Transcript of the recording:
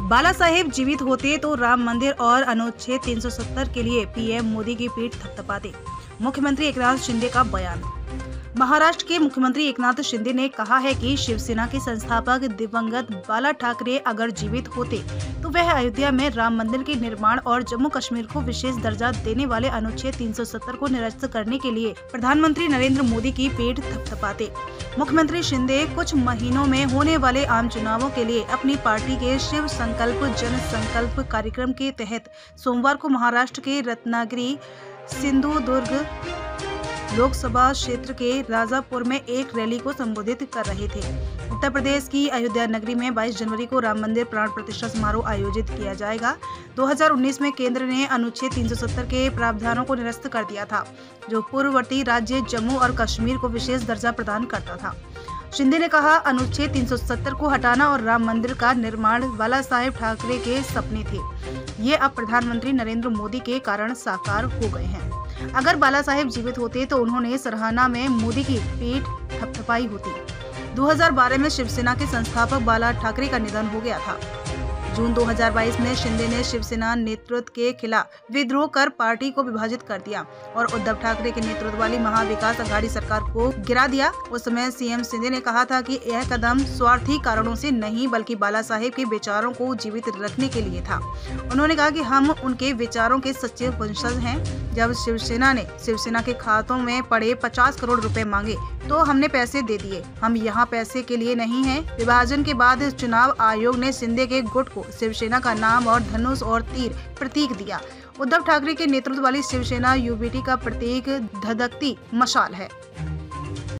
बालासाहेब जीवित होते तो राम मंदिर और अनुच्छेद 370 के लिए पीएम मोदी की पीठ थपथपाते। मुख्यमंत्री एकनाथ शिंदे का बयान। महाराष्ट्र के मुख्यमंत्री एकनाथ शिंदे ने कहा है कि शिवसेना के संस्थापक दिवंगत बाला ठाकरे अगर जीवित होते तो वह अयोध्या में राम मंदिर के निर्माण और जम्मू कश्मीर को विशेष दर्जा देने वाले अनुच्छेद 370 को निरस्त करने के लिए प्रधानमंत्री नरेंद्र मोदी की पीठ थपथपाते। मुख्यमंत्री शिंदे कुछ महीनों में होने वाले आम चुनावों के लिए अपनी पार्टी के शिव संकल्प जन संकल्प कार्यक्रम के तहत सोमवार को महाराष्ट्र के रत्नागिरी सिंधुदुर्ग लोकसभा क्षेत्र के राजापुर में एक रैली को संबोधित कर रहे थे। उत्तर प्रदेश की अयोध्या नगरी में 22 जनवरी को राम मंदिर प्राण प्रतिष्ठा समारोह आयोजित किया जाएगा। 2019 में केंद्र ने अनुच्छेद 370 के प्रावधानों को निरस्त कर दिया था, जो पूर्ववर्ती राज्य जम्मू और कश्मीर को विशेष दर्जा प्रदान करता था। शिंदे ने कहा, अनुच्छेद 370 को हटाना और राम मंदिर का निर्माण बाला साहेब ठाकरे के सपने थे। ये अब प्रधानमंत्री नरेंद्र मोदी के कारण साकार हो गए हैं। अगर बाला साहेब जीवित होते तो उन्होंने सराहना में मोदी की पीठ थपथपाई होती। 2012 में शिवसेना के संस्थापक बाला ठाकरे का निधन हो गया था। जून 2022 में शिंदे ने शिवसेना नेतृत्व के खिलाफ विद्रोह कर पार्टी को विभाजित कर दिया और उद्धव ठाकरे के नेतृत्व वाली महाविकास अघाड़ी सरकार को गिरा दिया। उस समय सीएम शिंदे ने कहा था कि यह कदम स्वार्थी कारणों से नहीं बल्कि बाला साहेब के विचारों को जीवित रखने के लिए था। उन्होंने कहा कि हम उनके विचारों के सच्चे वंशज हैं। जब शिवसेना ने शिवसेना के खातों में पड़े 50 करोड़ रुपए मांगे तो हमने पैसे दे दिए। हम यहाँ पैसे के लिए नहीं हैं। विभाजन के बाद चुनाव आयोग ने शिंदे के गुट को शिवसेना का नाम और धनुष और तीर प्रतीक दिया। उद्धव ठाकरे के नेतृत्व वाली शिवसेना यूबीटी का प्रतीक धधकती मशाल है।